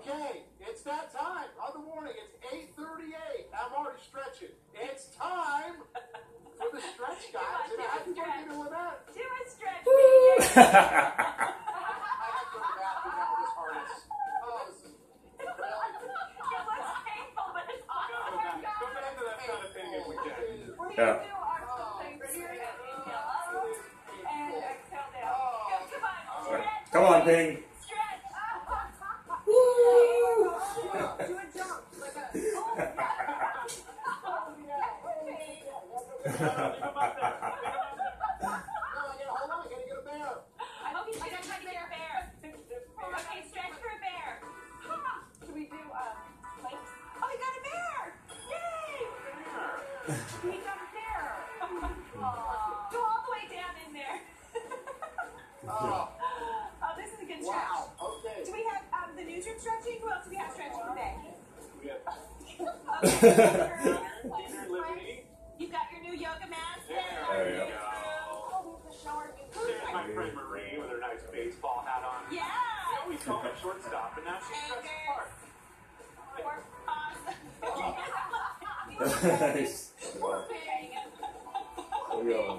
Okay, it's that time of the morning. It's 8:38. I'm already stretching. It's time for the stretch, guys. And I think we're going to Lynette. Do a stretch, I baby. have to go to the bathroom now with this harness. Oh, this is It looks painful, but it's awesome. Go back to that kind of thing if we can. We're going Yeah. to do our something serious in yellow and exhale down. Come on, stretch. Come on, Ping. Stretch. Do a jump. Like a, oh, yeah. Leave him up there. no, I gotta hold on. I gotta get a bear. I hope you can try to get a bear. Okay, stretch for a bear. Should we do planks? Oh, we got a bear! Yay! We got a bear. Go all the way down in there. Oh, This is a good stretch. wow. Okay. Do we have the newsroom stretching? Who else do we have stretching today? We have Okay. dinner, Liberty. You've got your new yoga mat. There you go. Oh, we have the shower. There's my friend Marie with her nice baseball hat on. Yeah. We always call her shortstop, and now she's stretching part. Nice. Poor pig. We're going.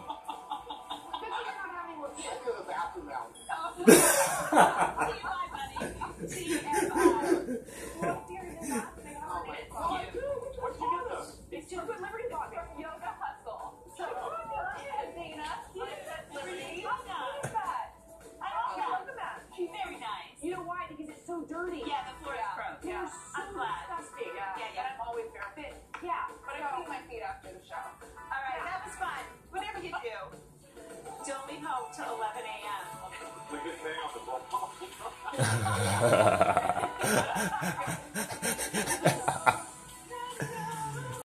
Let's go to the bathroom now. See you, bye, buddy. See you, what's your new mask? What'd you get though? It's just good Liberty Dog. Yoga hustle. So, Dana, Liberty. I love yoga mat. She's very nice. You know why? Because it's so dirty. Yeah, the floor is gross. Yeah, I'm glad. Disgusting. Yeah. I'm always barefoot. Yeah, but I clean my feet after the show. All right, that was fun. Whatever you do, don't leave home till 11 a.m. Look at thing on the ball.